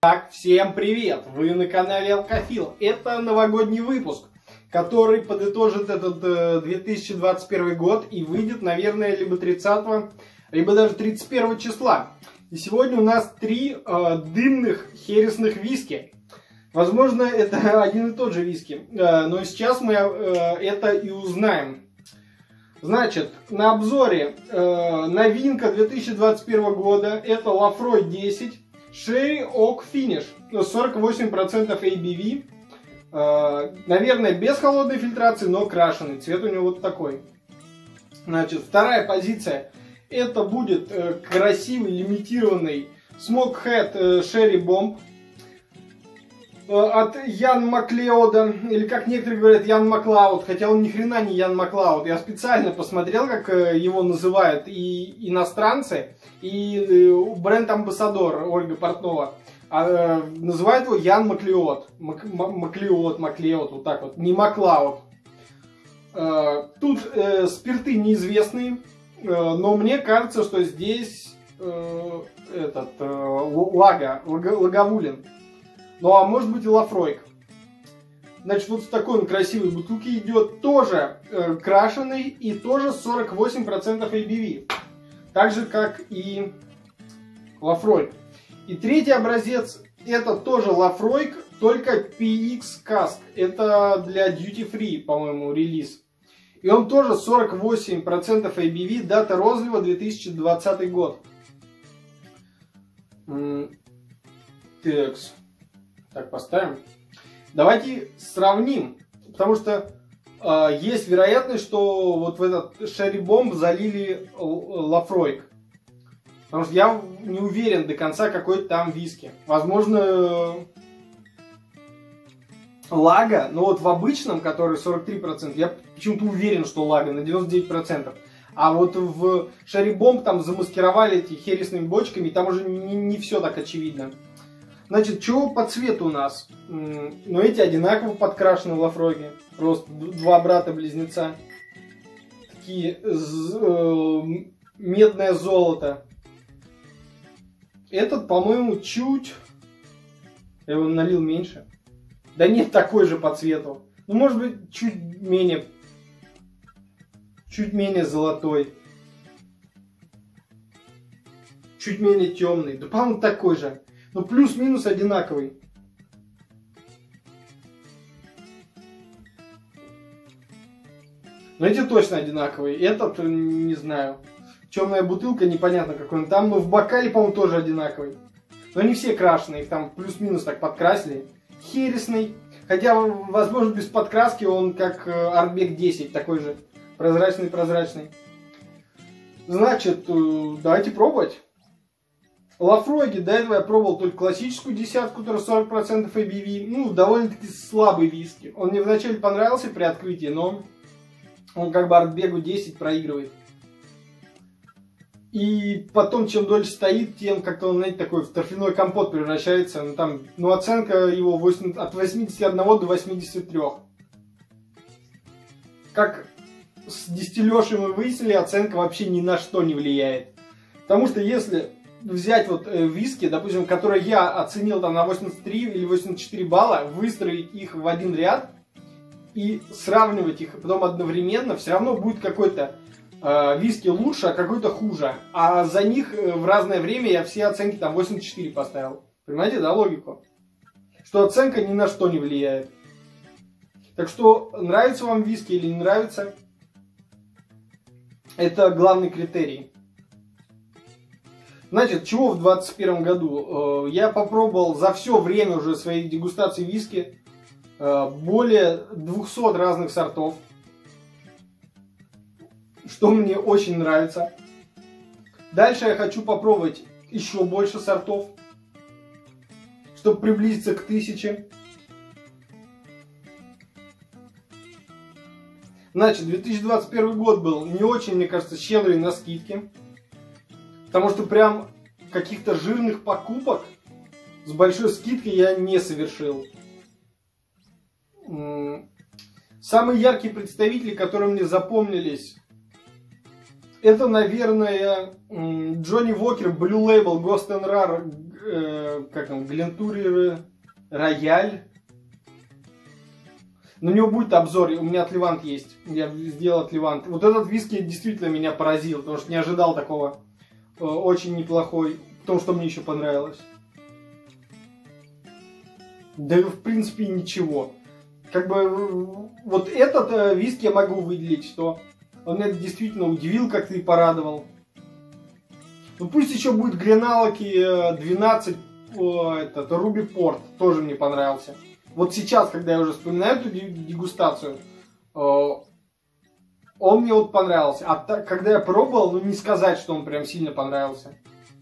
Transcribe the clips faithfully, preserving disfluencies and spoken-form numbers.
Так, всем привет! Вы на канале Алкофил. Это новогодний выпуск, который подытожит этот э, две тысячи двадцать первый год и выйдет, наверное, либо тридцатого, либо даже тридцать первого числа. И сегодня у нас три э, дымных хересных виски. Возможно, это один и тот же виски, э, но сейчас мы э, это и узнаем. Значит, на обзоре э, новинка две тысячи двадцать первого года, это Laphroaig десять. Sherry Oak Finish, сорок восемь процентов эй би ви, э, наверное, без холодной фильтрации, но крашеный, цвет у него вот такой. Значит, вторая позиция, это будет э, красивый лимитированный Smoke Head э, Sherry Bomb э, от Ян Маклеода, или как некоторые говорят, Ян Маклауд, хотя он ни хрена не Ян Маклауд. Я специально посмотрел, как э, его называют и иностранцы, и бренд-амбассадор Ольга Портнова а, называет его Ян Маклеод. Мак, Маклеод, Маклеод, вот так вот, не Маклауд. А, тут э, спирты неизвестные, э, но мне кажется, что здесь э, этот э, Лага, Лаговулин. Ну а может быть и Laphroaig. Значит, вот в такой он красивой бутылке идет, тоже э, крашеный и тоже сорок восемь процентов эй би ви. Так же, как и Laphroaig. И третий образец, это тоже Laphroaig, только пи икс Cask. Это для Duty Free, по-моему, релиз. И он тоже сорок восемь процентов эй би ви, дата розлива две тысячи двадцатый год. Такс. Так, поставим. Давайте сравним, потому что э, есть вероятность, что вот в этот Sherry Bomb залили Laphroaig. Потому что я не уверен до конца, какой там виски. Возможно, Лага, но вот в обычном, который сорок три процента, я почему-то уверен, что Лага на девяносто девять процентов. А вот в Sherry Bomb там замаскировали эти хересными бочками, и там уже не, не все так очевидно. Значит, что по цвету у нас? Ну, эти одинаково подкрашены в Laphroaig. Просто два брата-близнеца. Такие э, медное золото. Этот, по-моему, чуть... Я его налил меньше. Да нет, такой же по цвету. Ну, может быть, чуть менее... Чуть менее золотой. Чуть менее темный. Да, по-моему, такой же. Ну, плюс-минус одинаковый. Но эти точно одинаковые. Этот, не знаю. Темная бутылка, непонятно какой он. Там, ну, в бокале, по-моему, тоже одинаковый. Но они все крашеные. Их там плюс-минус так подкрасили. Хересный. Хотя, возможно, без подкраски он как Ardbeg десять. Такой же прозрачный-прозрачный. Значит, давайте пробовать. Laphroaig до этого я пробовал только классическую десятку, которая сорок процентов эй би ви. Ну, довольно-таки слабый виски. Он мне вначале понравился при открытии, но он как бы Ardbeg десять проигрывает. И потом, чем дольше стоит, тем как-то он, знаете, такой в торфяной компот превращается. Ну, там, ну, оценка его восемь, от восьмидесяти одного до восьмидесяти трёх. Как с дистиллёршей мы выяснили, оценка вообще ни на что не влияет. Потому что если взять вот э, виски, допустим, которые я оценил там на восемьдесят три или восемьдесят четыре балла, выстроить их в один ряд и сравнивать их потом одновременно, все равно будет какой-то э, виски лучше, а какой-то хуже. А за них э, в разное время я все оценки там восемьдесят четыре поставил. Понимаете, да, логику? Что оценка ни на что не влияет. Так что, нравится вам виски или не нравится, это главный критерий. Значит, чего в двадцать первом году? Я попробовал за все время уже своей дегустации виски более двухсот разных сортов, что мне очень нравится. Дальше я хочу попробовать еще больше сортов, чтобы приблизиться к тысяче. Значит, две тысячи двадцать первый год был не очень, мне кажется, щедрый на скидки. Потому что прям каких-то жирных покупок с большой скидкой я не совершил. Самые яркие представители, которые мне запомнились, это, наверное, Johnnie Walker Blue Label Ghost and Rare э, как он, Глентури Рояль. На него будет обзор, у меня от Левант есть, я сделал от Левант. Вот этот виски действительно меня поразил, потому что не ожидал такого. Э, очень неплохой, потому что мне еще понравилось. Да в принципе ничего. Как бы вот этот э, виски я могу выделить, что он меня действительно удивил, как-то и порадовал. Ну пусть еще будет Греналоки двенадцать, о, этот Руби Порт, тоже мне понравился. Вот сейчас, когда я уже вспоминаю эту дегустацию, э, он мне вот понравился. А так, когда я пробовал, ну не сказать, что он прям сильно понравился.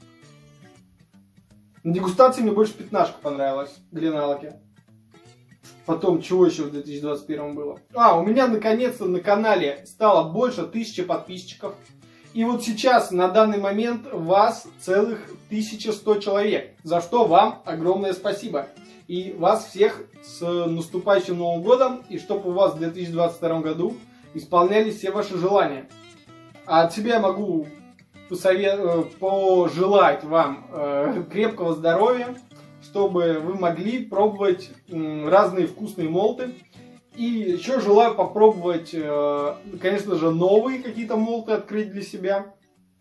На дегустации мне больше пятнашка понравилась, Греналоки. Потом, чего еще в две тысячи двадцать первом было? А, у меня наконец-то на канале стало больше тысячи подписчиков. И вот сейчас, на данный момент, вас целых тысяча сто человек. За что вам огромное спасибо. И вас всех с наступающим Новым годом. И чтобы у вас в две тысячи двадцать втором году исполнялись все ваши желания. А от себя я могу посовет... пожелать вам крепкого здоровья, чтобы вы могли пробовать разные вкусные молоты. И еще желаю попробовать, конечно же, новые какие-то молоты открыть для себя.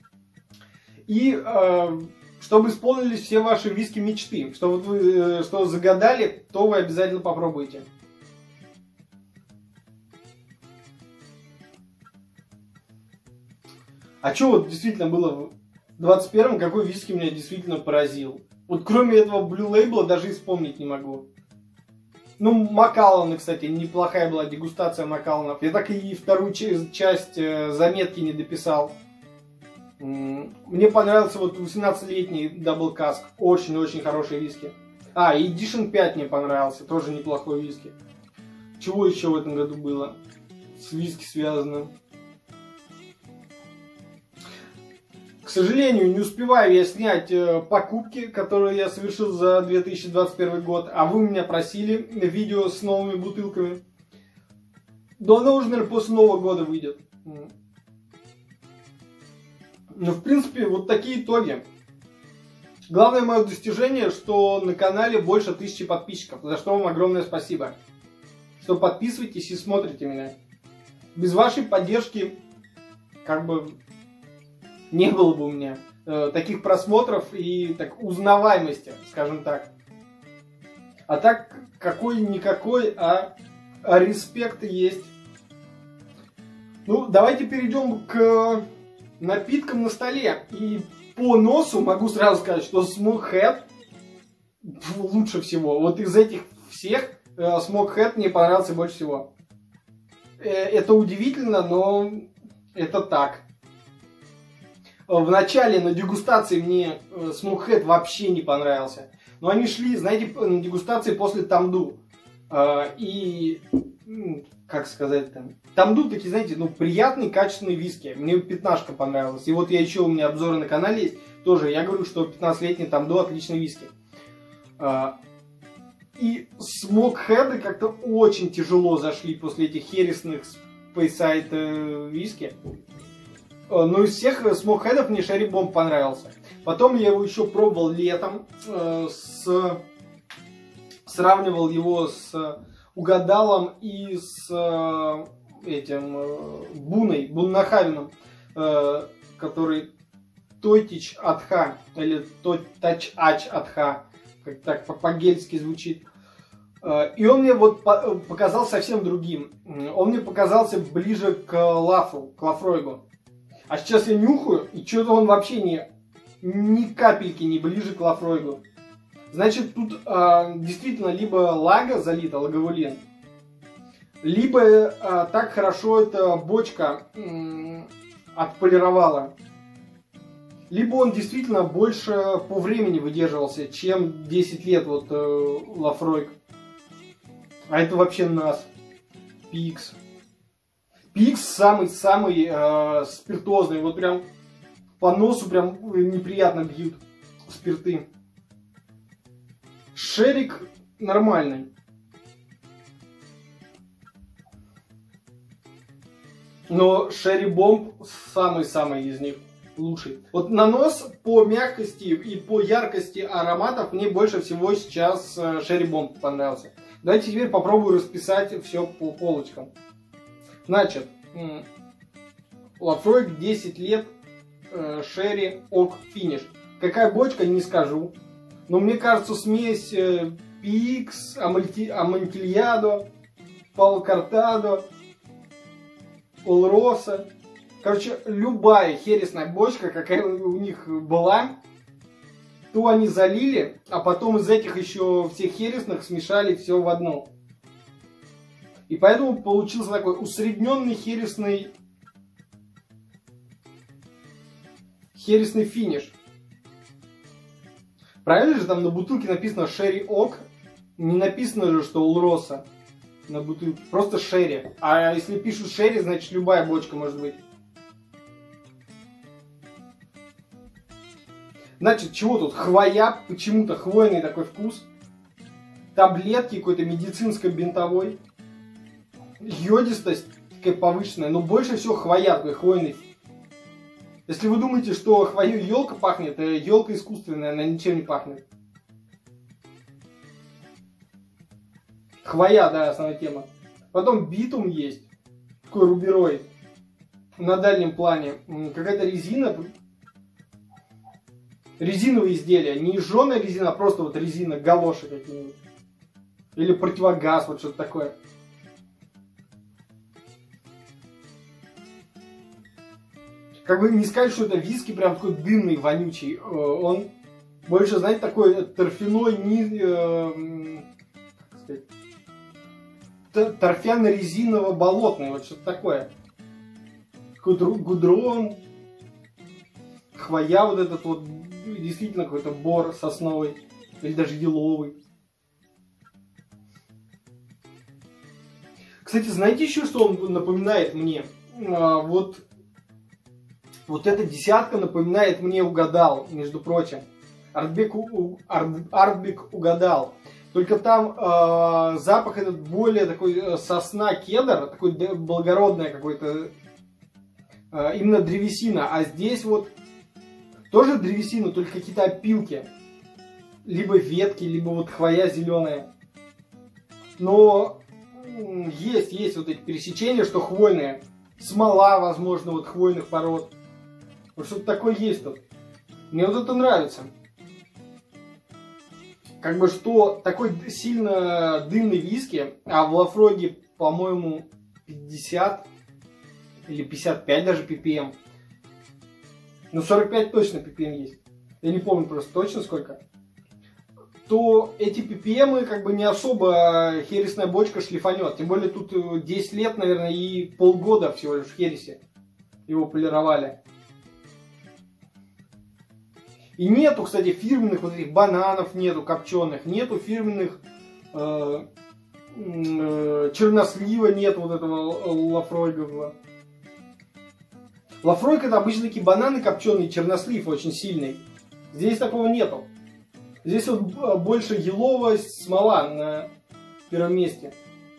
И чтобы исполнились все ваши виски мечты. Что вот вы что загадали, то вы обязательно попробуйте. А что вот действительно было в двадцать первом, какой виски меня действительно поразил? Вот кроме этого Blue Label даже и вспомнить не могу. Ну, Макалланы, кстати, неплохая была дегустация Макалланов. Я так и вторую часть заметки не дописал. Мне понравился вот восемнадцатилетний Double Cask. Очень-очень хороший виски. А, и Edition пять мне понравился. Тоже неплохой виски. Чего еще в этом году было с виски связано? К сожалению, не успеваю я снять э, покупки, которые я совершил за две тысячи двадцать первый год. А вы меня просили видео с новыми бутылками. Да оно уже, наверное, после Нового года выйдет. Ну, в принципе, вот такие итоги. Главное мое достижение, что на канале больше тысячи подписчиков. За что вам огромное спасибо. Что подписывайтесь и смотрите меня. Без вашей поддержки, как бы... не было бы у меня э, таких просмотров и так узнаваемости, скажем так. А так, какой-никакой, а, а респект есть. Ну, давайте перейдем к напиткам на столе. И по носу могу сразу сказать, что Smokehead лучше всего. Вот из этих всех э, Smokehead мне понравился больше всего. Э, это удивительно, но это так. В начале на дегустации мне Smokehead вообще не понравился. Но они шли, знаете, на дегустации после Тамду. И, как сказать там, Тамду такие, знаете, ну, приятные, качественные виски. Мне пятнашка понравилась. И вот я еще, у меня обзоры на канале есть. Тоже я говорю, что пятнадцатилетний Тамду отличные виски. И Smokehead как-то очень тяжело зашли после этих хересных Speyside виски. Но из всех Smokehead'ов мне Cherry Bomb понравился. Потом я его еще пробовал летом. Э, с, сравнивал его с Угадалом и с э, этим э, Буной, Буннахавеном, э, который Тойтич Атха, или Тач Ач Атха, как так по-гельски звучит. Э, и он мне вот по показал совсем другим. Он мне показался ближе к Лафу, к Лафройгу. А сейчас я нюхаю, и что-то он вообще не, ни капельки не ближе к Лафройгу. Значит, тут э, действительно либо лага залита, лаговулин, либо э, так хорошо эта бочка э, отполировала, либо он действительно больше по времени выдерживался, чем десять лет вот э, Лафройг. А это вообще нас. Пикс. Пикс самый-самый э, спиртозный. Вот прям по носу прям неприятно бьют спирты. Шерик нормальный. Но Cherry Bomb самый-самый из них. лучший. Вот нанос по мягкости и по яркости ароматов мне больше всего сейчас Cherry Bomb понравился. Давайте теперь попробую расписать все по полочкам. Значит, Laphroaig десять лет Sherry Oak Finish. Какая бочка, не скажу. Но мне кажется, смесь пи икс, Amontillado, Palo Cortado, Oloroso. Короче, любая хересная бочка, какая у них была, то они залили, а потом из этих еще всех хересных смешали все в одну. И поэтому получился такой усредненный хересный, хересный финиш. Правильно же там на бутылке написано Sherry Oak? Не написано же, что Oloroso на бутылке. Просто Sherry. А если пишут Sherry, значит любая бочка может быть. Значит, чего тут? Хвоя, почему-то хвойный такой вкус. Таблетки какой-то медицинско-бинтовой. Йодистость такая повышенная, но больше всего хвоя, такой хвойный. Если вы думаете, что хвою елка пахнет, то елка искусственная, она ничем не пахнет. Хвоя, да, основная тема. Потом битум есть, такой рубероид. На дальнем плане какая-то резина. Резиновые изделия, не жженая резина, а просто вот резина, галоши какие-нибудь. Или противогаз, вот что-то такое. Как бы не сказать, что это виски прям такой дымный, вонючий. Он больше, знаете, такой торфяной, не, э, как сказать, торфяно-резиново-болотный, вот что-то такое. Какой-то гудрон, хвоя вот этот вот. Действительно какой-то бор сосновый или даже еловый. Кстати, знаете еще, что он напоминает мне? А, вот, вот эта десятка напоминает мне Угадал, между прочим. Артбек, Артбек Угадал. Только там а, запах этот более такой сосна, кедр, такой благородное какой-то, а, именно древесина. А здесь вот тоже древесина, только какие-то опилки. Либо ветки, либо вот хвоя зеленая. Но есть, есть вот эти пересечения, что хвойные. Смола, возможно, вот хвойных пород. Вот что-то такое есть тут. Мне вот это нравится. Как бы что такой сильно дымный виски, а в Laphroaig, по-моему, пятьдесят или пятьдесят пять даже пи пи эм. Ну, сорок пять точно пи пи эм есть. Я не помню просто точно сколько. То эти пи пи эм как бы не особо хересная бочка шлифанет. Тем более тут десять лет, наверное, и полгода всего лишь в хересе его полировали. И нету, кстати, фирменных вот этих бананов, нету копченых, нету фирменных э, э, чернослива, нету вот этого Laphroaig. Laphroaig это обычно такие бананы копченые, чернослив очень сильный. Здесь такого нету. Здесь вот больше еловость, смола на первом месте.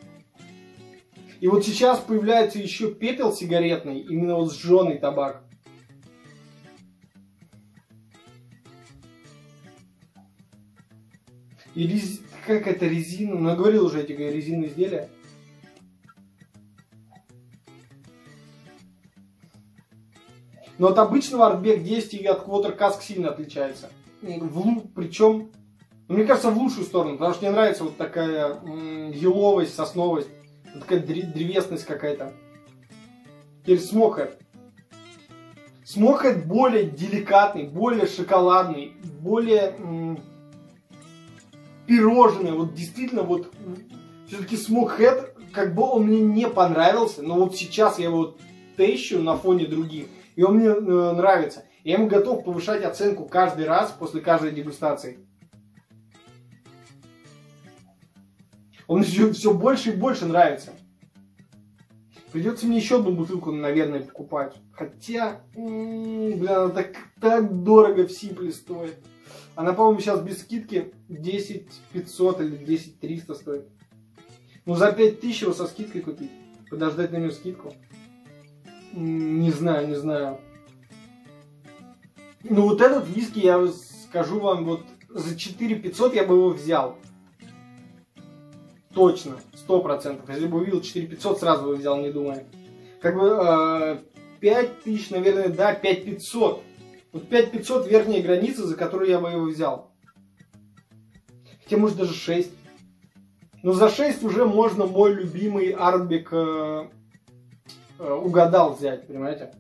И вот сейчас появляется еще пепел сигаретный, именно вот сжженный табак. И рез... какая-то резина, ну я говорил уже эти резиновые изделия. Но от обычного Артбек десять и от Quarter Cask сильно отличается. В, причем, ну, мне кажется, в лучшую сторону, потому что мне нравится вот такая м, еловость, сосновость, вот такая древесность какая-то. Теперь Smokehead. Smokehead более деликатный, более шоколадный, более м, пирожный. Вот действительно, вот все-таки Smokehead, как бы он мне не понравился, но вот сейчас я его тещу на фоне других. И он мне э, нравится. Я ему готов повышать оценку каждый раз после каждой дегустации. Он все, все больше и больше нравится. Придется мне еще одну бутылку, наверное, покупать. Хотя, м-м, блин, она так, так дорого в Симпле стоит. Она, по-моему, сейчас без скидки десять пятьсот или десять триста стоит. Ну, за пять тысяч его со скидкой купить. Подождать на нее скидку. Не знаю, не знаю. Ну вот этот виски, я скажу вам, вот за четыре пятьсот я бы его взял. Точно, сто процентов. Если бы увидел четыре пятьсот, сразу бы взял, не думая. Как бы э, пять тысяч, наверное, да, пять пятьсот. Вот пять пятьсот верхняя граница, за которую я бы его взял. Хотя, может, даже шесть. Но за шесть уже можно мой любимый Артбек э, э, угадал взять, понимаете?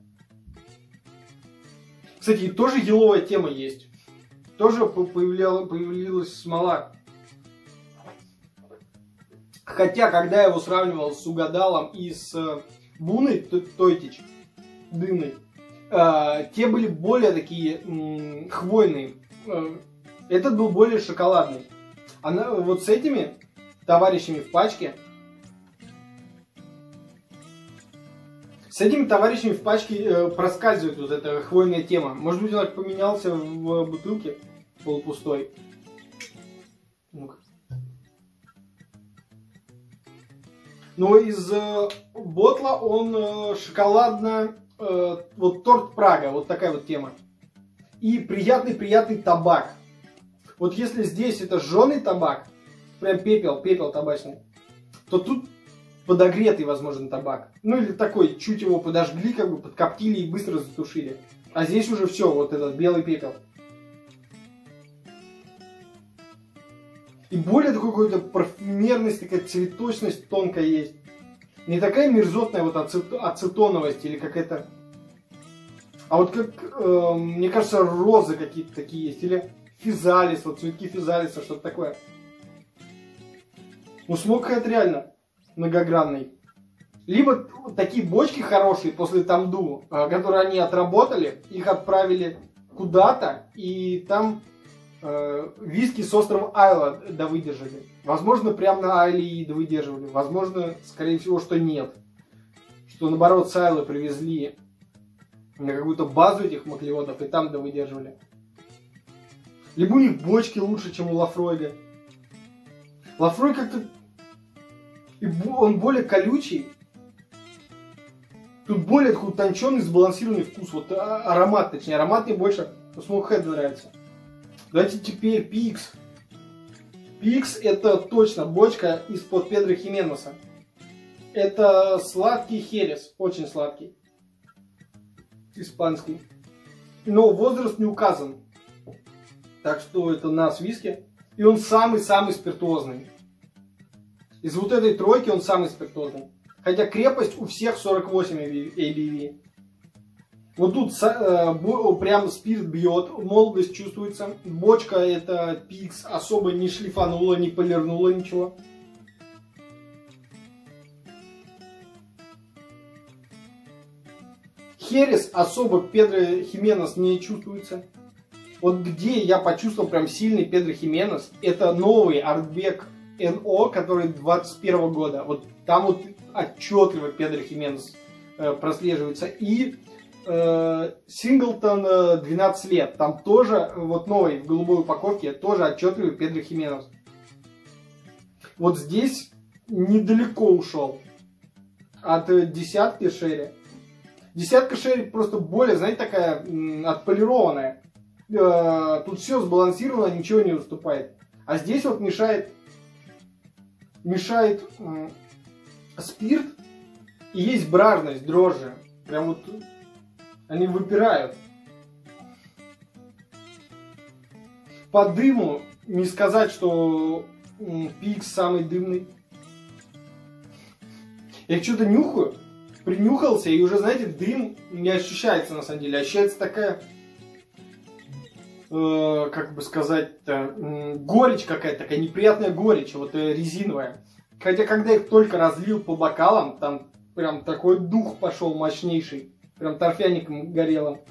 Кстати, тоже еловая тема есть. Тоже появлялась, появилась смола. Хотя, когда я его сравнивал с угадалом и с э, буной Тойтич, дымной, э, те были более такие э, хвойные. Э, этот был более шоколадный. А на, вот с этими товарищами в пачке, с этими товарищами в пачке э, проскальзывает вот эта хвойная тема. Может быть, он так поменялся в бутылке полупустой. Ну-ка. Но из э, ботла он э, шоколадно, э, вот торт Прага, вот такая вот тема. И приятный-приятный табак. Вот если здесь это жженый табак, прям пепел, пепел табачный, то тут подогретый, возможно, табак. Ну или такой, чуть его подожгли, как бы подкоптили и быстро затушили. А здесь уже все, вот этот белый пепел. И более такой какой-то парфюмерность, такая цветочность тонкая есть. Не такая мерзотная вот ацет, ацетоновость или какая-то... А вот как, э, мне кажется, розы какие-то такие есть. Или физалис, вот цветки физалиса, что-то такое. Ну, смокхэт реально многогранный. Либо такие бочки хорошие после тамду, которые они отработали, их отправили куда-то, и там э, виски с острова Айла довыдержали. Возможно, прямо на Айле и довыдерживали. Возможно, скорее всего, что нет. Что, наоборот, с Айла привезли на какую-то базу этих маклеодов, и там довыдерживали. Либо у них бочки лучше, чем у Лафройда. Лафрой как-то... Он более колючий. Тут более такой утонченный, сбалансированный вкус. Вот аромат, точнее. Аромат мне больше смокхэт нравится. Давайте теперь Пикс. Пикс это точно бочка из-под Педро Хименеса. Это сладкий херес. Очень сладкий. Испанский. Но возраст не указан. Так что это нас виски. И он самый-самый спиртуозный. Из вот этой тройки он самый спиртозный. Хотя крепость у всех сорок восемь эй би ви. Вот тут э, прям спирт бьет, молодость чувствуется. Бочка это Пикс особо не шлифанула, не полирнула ничего. Херес особо Педро Хименес не чувствуется. Вот где я почувствовал прям сильный Педро Хименес, это новый Артбек эн о, который двадцать первого года. Вот там вот отчетливо Педро Хименес э, прослеживается. И э, Синглтон э, двенадцать лет. Там тоже, вот новый в голубой упаковке, тоже отчетливый Педро Хименес. Вот здесь недалеко ушел от э, десятки Шерри. Десятка Шерри просто более, знаете, такая м, отполированная. Э, тут все сбалансировано, ничего не уступает. А здесь вот мешает мешает э, спирт и есть бражность, дрожжи. Прям вот они выпирают. По дыму не сказать, что э, Пикс самый дымный. Я что-то нюхаю, принюхался, и уже, знаете, дым не ощущается на самом деле. Ощущается такая, э, как бы сказать-то, э, горечь какая-то, такая неприятная горечь, вот э, резиновая. Хотя, когда их только разлил по бокалам, там прям такой дух пошел мощнейший. Прям торфяником горелым.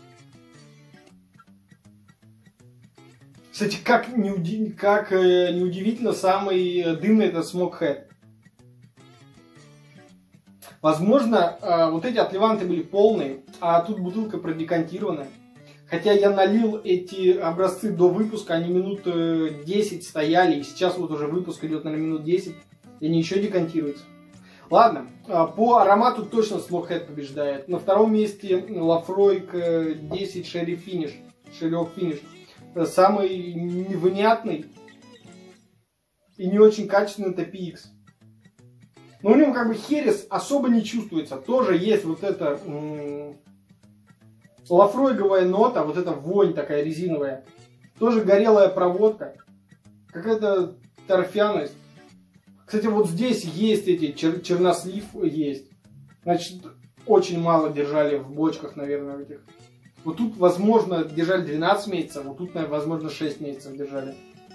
Кстати, как, неуди... как э, неудивительно, самый дымный это смокхэт. Возможно, э, вот эти отливанты были полные, а тут бутылка продекантированная. Хотя я налил эти образцы до выпуска, они минут десять стояли, и сейчас вот уже выпуск идет, наверное, минут десять, и они еще декантируются. Ладно, по аромату точно смокхэт побеждает. На втором месте Лафройк десять Шерри Финиш. Sherry Oak Finish. Самый невнятный и не очень качественный это пи икс. Но в нем как бы херес особо не чувствуется. Тоже есть вот эта м- лафройговая нота, вот эта вонь такая резиновая. Тоже горелая проводка. Какая-то торфяность. Кстати, вот здесь есть эти чер- чернослив есть. Значит, очень мало держали в бочках, наверное, в этих. Вот тут, возможно, держали двенадцать месяцев, вот тут, наверное, возможно, шесть месяцев держали.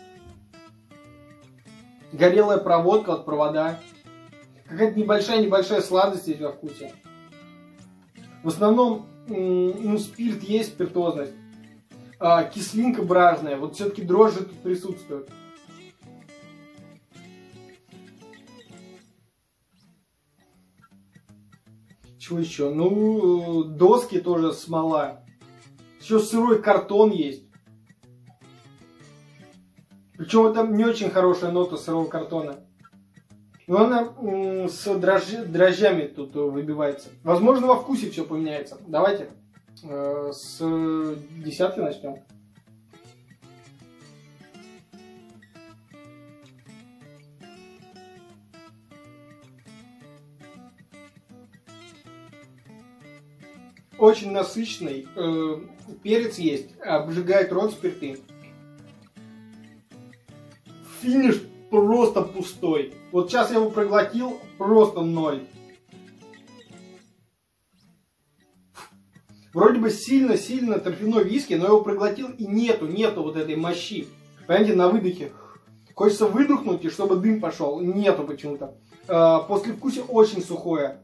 Горелая проводка от провода. Какая-то небольшая-небольшая сладость есть во вкусе. В основном, ну, спирт есть, спиртозность. А, кислинка бражная. Вот все-таки дрожжи тут присутствуют. Чего еще? Ну, доски тоже смола. Еще сырой картон есть. Причем это не очень хорошая нота сырого картона. Но она м, с дрожжи, дрожжами тут выбивается. Возможно, во вкусе все поменяется. Давайте э, с десятки начнем. Очень насыщенный. Э, перец есть. Обжигает рот спирты. Финиш просто пустой. Вот сейчас я его проглотил, просто ноль. Вроде бы сильно-сильно торфяной виски, но я его проглотил и нету, нету вот этой мощи. Понимаете, на выдохе. Хочется выдохнуть, и чтобы дым пошел. Нету почему-то. Э, послевкусие очень сухое.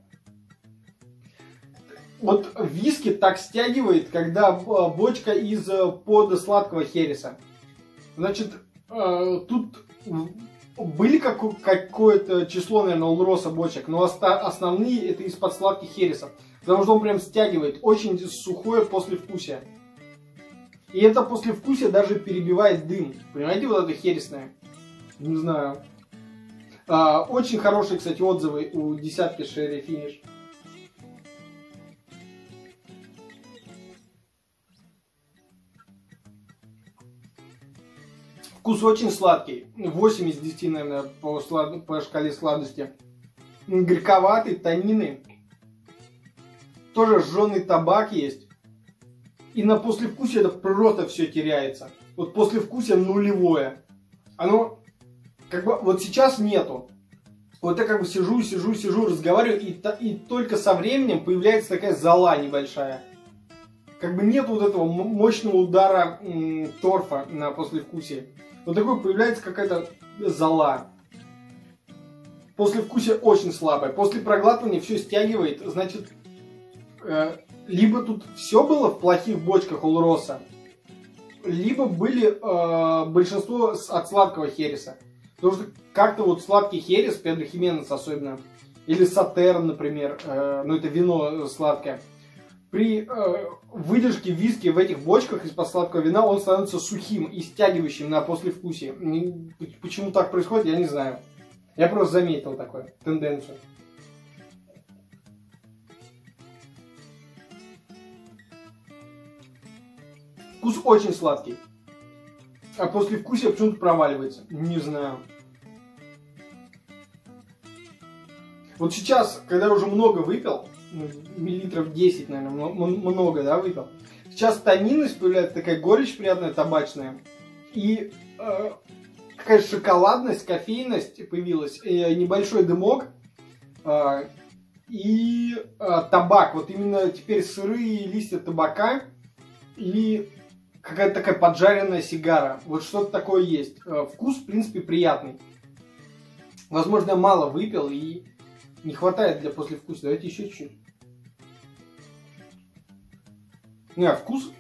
Вот виски так стягивает, когда бочка из-под сладкого хереса. Значит, э, тут были какое-то число, наверное, Олроса бочек, но основные это из-под сладких хересов. Потому что он прям стягивает. Очень сухое послевкусие. И это послевкусие даже перебивает дым. Понимаете, вот это хересное? Не знаю. А, очень хорошие, кстати, отзывы у десятки Sherry Finish. Вкус очень сладкий. восемь из десяти, наверное, по, слад... по шкале сладости. Горьковатый, танины. Тоже жженый табак есть. И на послевкусие это просто все теряется. Вот послевкусие нулевое. Оно как бы вот сейчас нету. Вот я как бы сижу, сижу, сижу, разговариваю, и, и только со временем появляется такая зола небольшая. Как бы нет вот этого мощного удара м, торфа на послевкусие. Вот такой появляется какая-то зола. Послевкусие очень слабое. После проглатывания все стягивает. Значит, э, либо тут все было в плохих бочках Олроса, либо были э, большинство от сладкого хереса. Потому что как-то вот сладкий херес, Педро Хименес особенно, или Сатерн, например, э, ну это вино сладкое, при э, выдержке виски в этих бочках из-под сладкого вина он становится сухим и стягивающим на послевкусие. Почему так происходит, я не знаю. Я просто заметил такую тенденцию. Вкус очень сладкий. А послевкусие почему-то проваливается. Не знаю. Вот сейчас, когда я уже много выпил, миллилитров десять, наверное, много, да, выпил. Сейчас тонинность появляется, такая горечь приятная, табачная. И э, какая-то шоколадность, кофейность появилась. И небольшой дымок. Э, и э, табак. Вот именно теперь сырые листья табака. И какая-то такая поджаренная сигара. Вот что-то такое есть. Э, вкус, в принципе, приятный. Возможно, я мало выпил и не хватает для послевкусия. Давайте еще чуть-чуть. Не, вкус,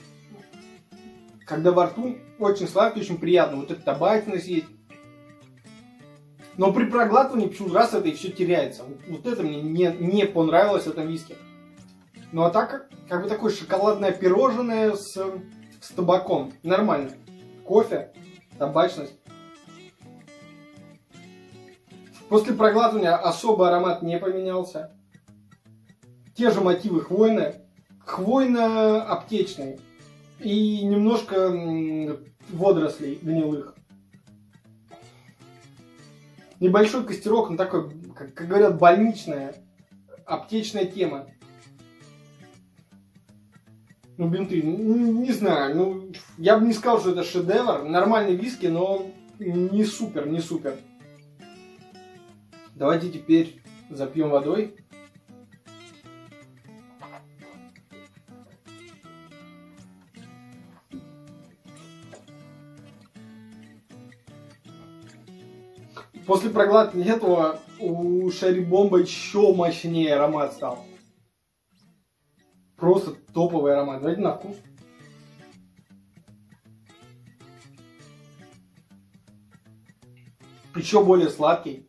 когда во рту, очень сладкий, очень приятный. Вот эта табачность есть. Но при проглатывании почему-то раз это и все теряется. Вот, вот это мне не, не понравилось в этом виске. Ну а так, как, как бы такое шоколадное пирожное с, с табаком. Нормально. Кофе, табачность. После проглатывания особо аромат не поменялся. Те же мотивы хвойные. Хвойно-аптечный. И немножко водорослей гнилых. Небольшой костерок, но такой, как, как говорят, больничная, аптечная тема. Ну, бинты, ну, не знаю, ну, я бы не сказал, что это шедевр. Нормальный виски, но не супер, не супер. Давайте теперь запьем водой. После проглатывания этого у Шерри Бомба еще мощнее аромат стал. Просто топовый аромат. Давайте на вкус. Еще более сладкий.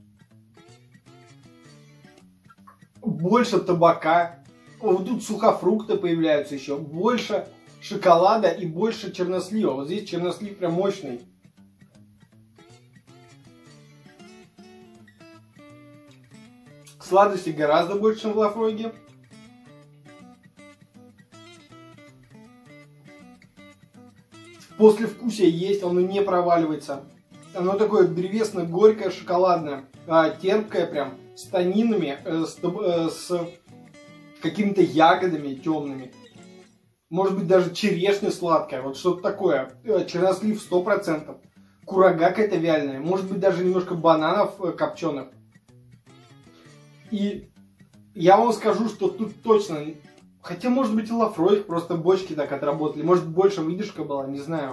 Больше табака. Вот тут сухофрукты появляются еще. Больше шоколада и больше чернослива. Вот здесь чернослив прям мощный. Сладости гораздо больше, чем в Лафройге. Послевкусие есть, оно не проваливается. Оно такое древесно-горькое, шоколадное, а, терпкое прям, с танинами, э, с, э, с какими-то ягодами темными. Может быть даже черешня сладкая, вот что-то такое. Чернослив сто процентов. Курага какая-то вяленая, может быть даже немножко бананов э, копченых. И я вам скажу, что тут точно... Хотя, может быть, и Лафройг, просто бочки так отработали. Может, больше выдержка была, не знаю.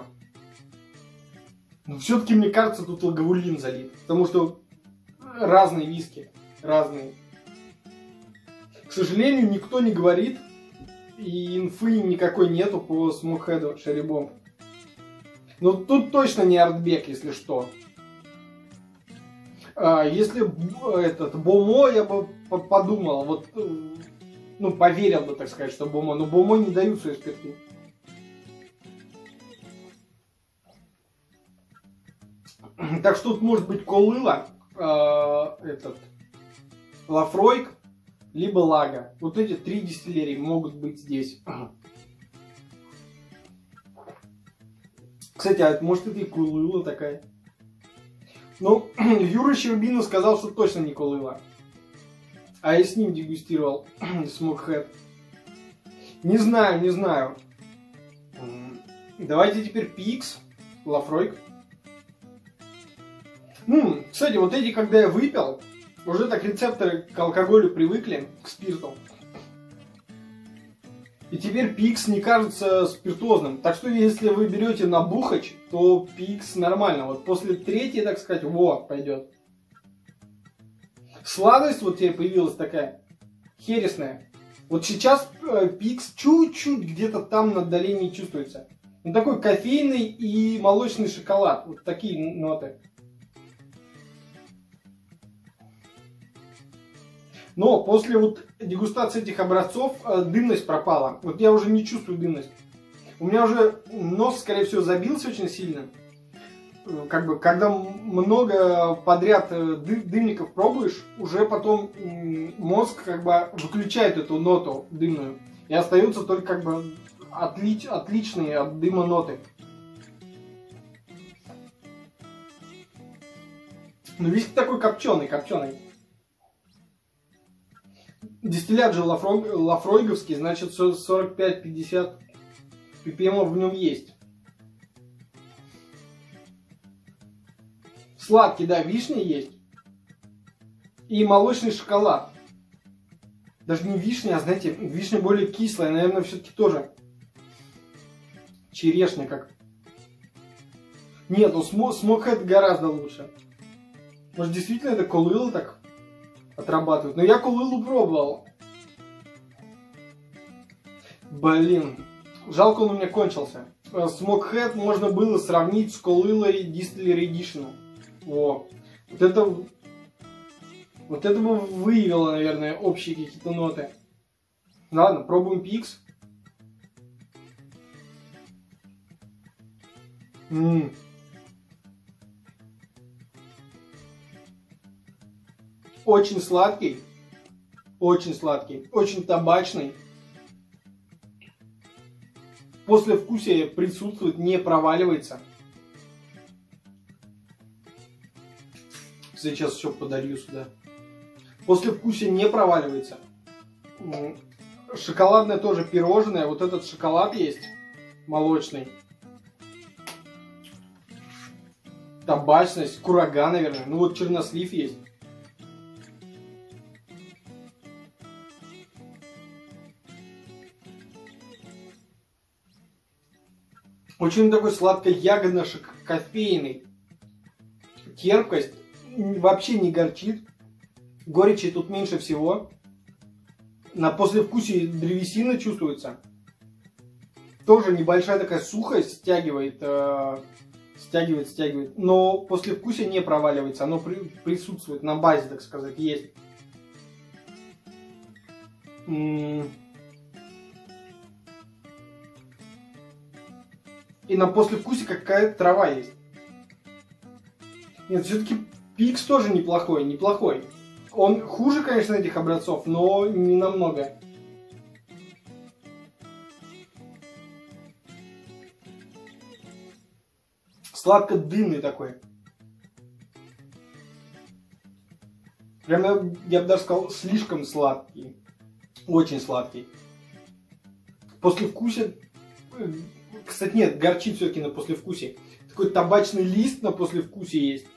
Но все-таки, мне кажется, тут лаговулин залит. Потому что разные виски. Разные. К сожалению, никто не говорит. И инфы никакой нету по Смокхеду Шерри Бомб. Но тут точно не Артбек, если что. Если этот Бомо, я бы подумал, вот, ну, поверил бы, так сказать, что Бомо, но Бомо не дают свои спирты. Так что тут может быть Колыла, э, этот, Лафройг, либо Лага. Вот эти три дистиллерии могут быть здесь. Кстати, а может это и Колыла такая? Ну, Юра Щербина сказал, что точно не Колыла. А я с ним дегустировал Смокхед. Не знаю, не знаю. Давайте теперь Пикс, Лафройг. Ну, кстати, вот эти, когда я выпил, уже так рецепторы к алкоголю привыкли, к спирту. И теперь Пикс не кажется спиртозным. Так что, если вы берете на бухач, то Пикс нормально. Вот после третьей, так сказать, вот, пойдет. Сладость вот теперь появилась такая, хересная. Вот сейчас э, Пикс чуть-чуть где-то там на отдалении чувствуется. Он такой кофейный и молочный шоколад. Вот такие ноты. Но после вот дегустации этих образцов э, дымность пропала. Вот я уже не чувствую дымность. У меня уже нос, скорее всего, забился очень сильно. Как бы, когда много подряд ды дымников пробуешь, уже потом мозг как бы выключает эту ноту дымную. И остаются только как бы отли отличные от дыма ноты. Но виски такой копченый, копченый. Дистиллят же лафройг, лафройговский, значит сорок пять пятьдесят пипиэмов в нем есть. Сладкий, да, вишня есть. И молочный шоколад. Даже не вишня, а, знаете, вишня более кислая. Наверное, все-таки тоже черешня как. Нет, ну Смокхед гораздо лучше. Может, действительно это Колыла так отрабатывает. Но я Колылу пробовал. Блин. Жалко, он у меня кончился. Смокхед можно было сравнить с Колылой Distillery Edition. О, вот это, вот это бы выявило, наверное, общие какие-то ноты. Ладно, пробуем Пикс. М-м. Очень сладкий, очень сладкий, очень табачный. послевкусие присутствует, не проваливается. Сейчас еще подолью сюда. Послевкусие не проваливается. Шоколадное тоже пирожное. Вот этот шоколад есть, молочный. Табачность, курага, наверное. Ну вот чернослив есть. Очень такой сладко-ягодно-кофейный. Терпкость вообще не горчит. Горечи тут меньше всего. На послевкусии древесина чувствуется. Тоже небольшая такая сухость стягивает, э, стягивает, стягивает. Но послевкусие не проваливается. Оно при, присутствует на базе, так сказать, есть. М-м- И на послевкусие какая-то трава есть. Нет, все-таки Пикс тоже неплохой, неплохой. Он хуже, конечно, этих образцов, но не намного. Сладко-дымный такой. Прям, я бы даже сказал, слишком сладкий. Очень сладкий. Послевкусие... Кстати, нет, горчит все-таки на послевкусии. Такой табачный лист на послевкусии есть.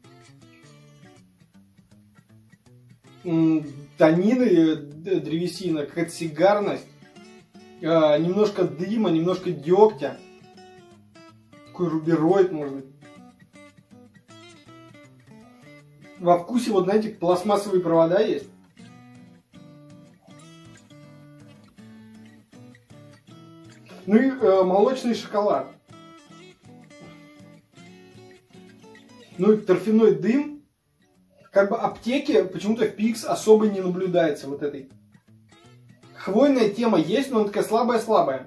Танины, древесина, какая-то сигарность. Э, немножко дыма, немножко дегтя. Такой рубероид, может быть. Во вкусе, вот знаете, пластмассовые провода есть. Ну и э, молочный шоколад. Ну и торфяной дым. Как бы аптеки почему-то в Пикс особо не наблюдается вот этой. Хвойная тема есть, но она такая слабая-слабая.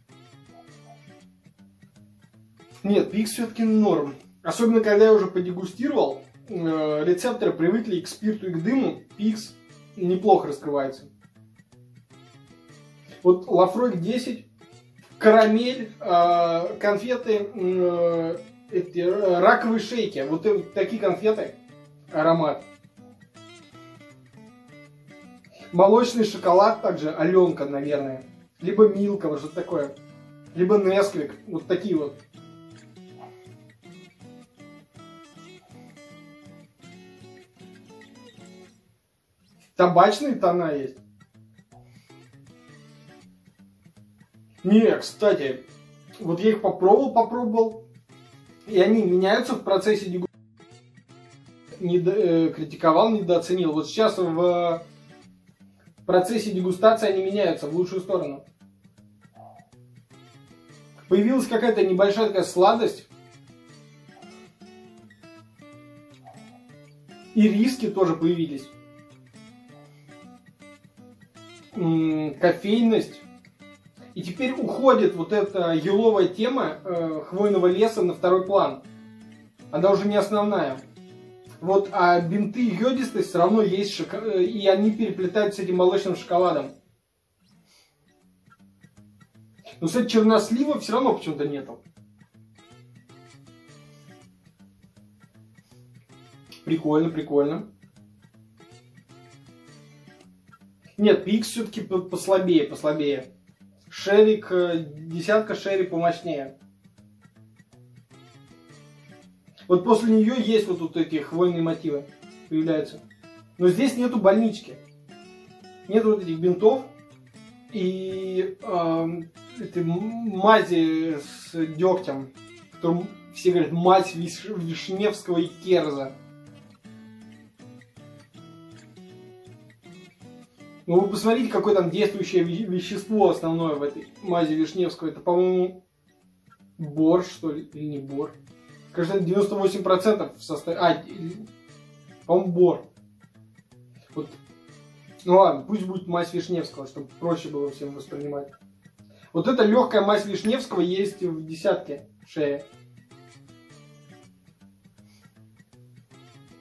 Нет, Пикс все-таки норм. Особенно, когда я уже подегустировал, э, рецепторы привыкли к спирту и к дыму, Пикс неплохо раскрывается. Вот Лафройк десять, карамель, э, конфеты, э, эти, э, раковые шейки. Вот э, такие конфеты. Аромат. Молочный шоколад также, Аленка, наверное. Либо Милка, вот что-то такое. Либо Несквик, вот такие вот. Табачные тона есть. Не, кстати, вот я их попробовал, попробовал. И они меняются в процессе дегустации. Не э, критиковал, недооценил. Вот сейчас в процессе дегустации они меняются в лучшую сторону. Появилась какая-то небольшая такая сладость. И риски тоже появились. М-м, кофейность. И теперь уходит вот эта еловая тема э, хвойного леса на второй план. Она уже не основная. Вот, а бинты и йодистость все равно есть, шок... и они переплетаются с этим молочным шоколадом. Но, кстати, чернослива все равно почему-то нету. Прикольно, прикольно. Нет, Пикс все-таки послабее, послабее. Шерик, десятка шерри помощнее. Вот после нее есть вот, вот эти хвойные мотивы появляются. Но здесь нету больнички. Нет вот этих бинтов. И э, этой мази с дегтем. Которым все говорят, мазь виш Вишневского и Керза. Ну вы посмотрите, какое там действующее вещество основное в этой мази Вишневского. Это, по-моему, бор, что ли? Или не бор? Кажется, девяносто восемь процентов в составе... А, по-моему, бор. Вот. Ну ладно, пусть будет мазь Вишневского, чтобы проще было всем воспринимать. Вот эта легкая мазь Вишневского есть в десятке шеи.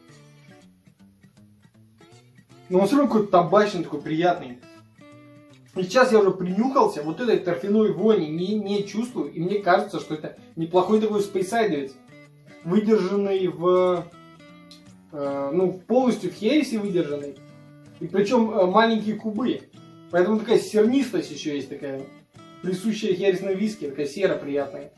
Но он все равно какой-то табачный, такой приятный. И сейчас я уже принюхался, вот этой торфяной вони не, не чувствую, и мне кажется, что это неплохой такой спейсайдерец, выдержанный в, э, ну, полностью в хересе выдержанный, и причем э, маленькие кубы, поэтому такая сернистость еще есть такая, присущая хересной виски, такая сера приятная.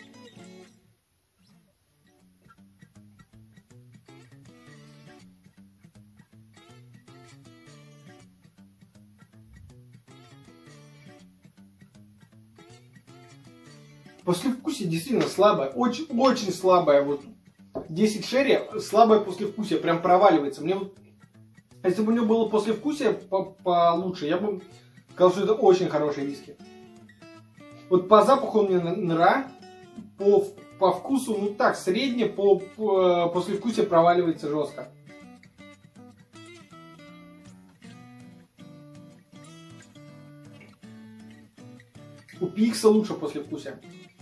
Послевкусие действительно слабое, очень, очень слабое. Вот десять шерри, слабое послевкусие, прям проваливается. Мне вот, если бы у него было послевкусие получше, я бы сказал, что это очень хороший виски. Вот по запаху он мне нра, по, по вкусу, ну так, среднее, по, по послевкусие проваливается жестко. У пи икс лучше послевкусие.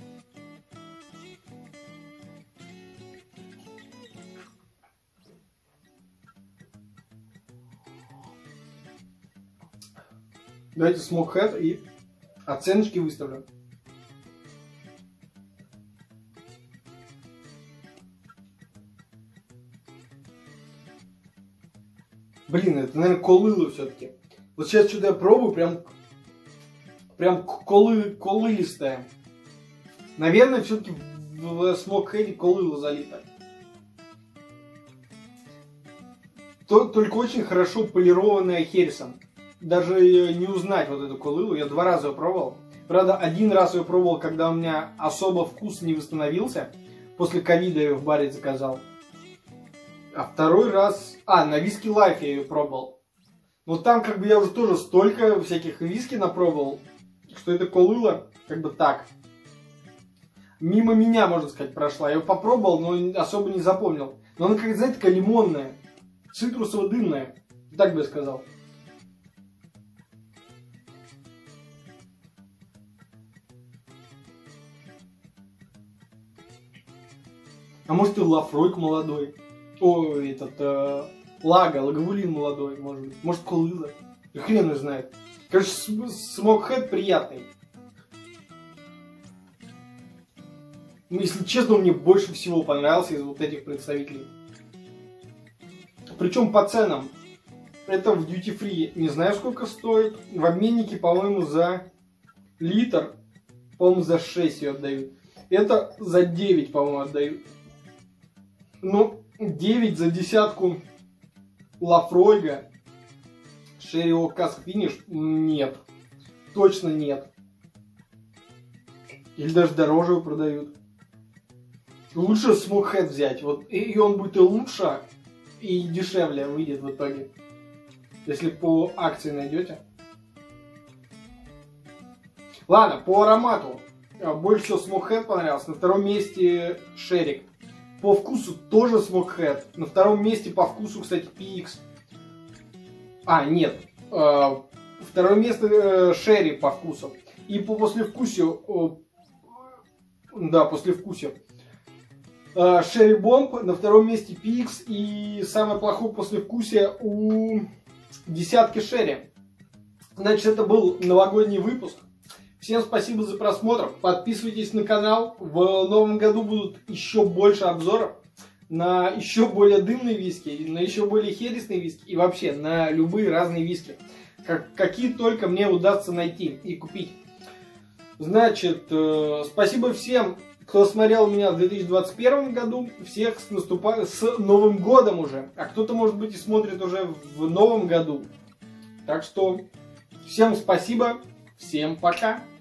Давайте Smokehead и оценочки выставлю. Блин, это, наверное, колыло все-таки. Вот сейчас что-то я пробую, прям, прям колы, колылистое. Наверное, все-таки в Smokehead колыло залито. Только очень хорошо полированное хересом. Даже не узнать вот эту колылу. Я два раза ее пробовал. Правда, один раз ее пробовал, когда у меня особо вкус не восстановился. После ковида я ее в баре заказал. А второй раз... А, на Виски Лайф я ее пробовал. Но там как бы я уже тоже столько всяких виски напробовал, что это колыла как бы так. Мимо меня, можно сказать, прошла. Я ее попробовал, но особо не запомнил. Но она, как, знаете, такая лимонная. Цитрусово-дымная. Так бы я сказал. А может и Лафройк молодой. Ой, этот, э, Лага, Лаговулин молодой, может быть. Может колыла. Хрен его знает. Короче, Smokehead приятный. Ну, если честно, он мне больше всего понравился из вот этих представителей. Причем по ценам. Это в Duty Free не знаю сколько стоит. В обменнике, по-моему, за литр, по-моему, за шесть ее отдают. Это за девять, по-моему, отдают. Ну, девять за десятку Лафройга, Sherry Oak Cask Finish нет. Точно нет. Или даже дороже его продают. Лучше Smokehead взять. Вот, и он будет и лучше, и дешевле выйдет в итоге. Если по акции найдете. Ладно, по аромату. Больше всего Smokehead понравился. На втором месте Sherry. По вкусу тоже Smokehead. На втором месте по вкусу, кстати, пи икс. А, нет. Второе место Sherry по вкусу. И по послевкусию... Да, послевкусию. Sherry Bomb. На втором месте пи икс. И самое плохое послевкусие у десятки Sherry. Значит, это был новогодний выпуск. Всем спасибо за просмотр. Подписывайтесь на канал. В новом году будут еще больше обзоров на еще более дымные виски, на еще более хересные виски и вообще на любые разные виски, как, какие только мне удастся найти и купить. Значит, э, спасибо всем, кто смотрел меня в две тысячи двадцать первом году. Всех с, наступа... с Новым годом уже. А кто-то, может быть, и смотрит уже в новом году. Так что всем спасибо. Всем пока.